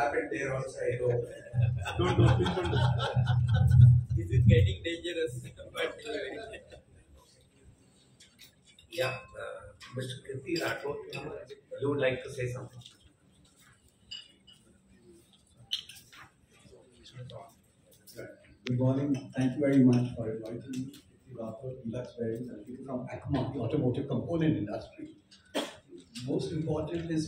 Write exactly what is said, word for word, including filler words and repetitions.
happened there also, I know. Don't do, please don't do. This is getting dangerous. But Yeah, uh, Mister Kirti Rathod, you would like to say something? Good morning. Thank you very much for inviting me. That's very from ACMA, the automotive component industry. Most important is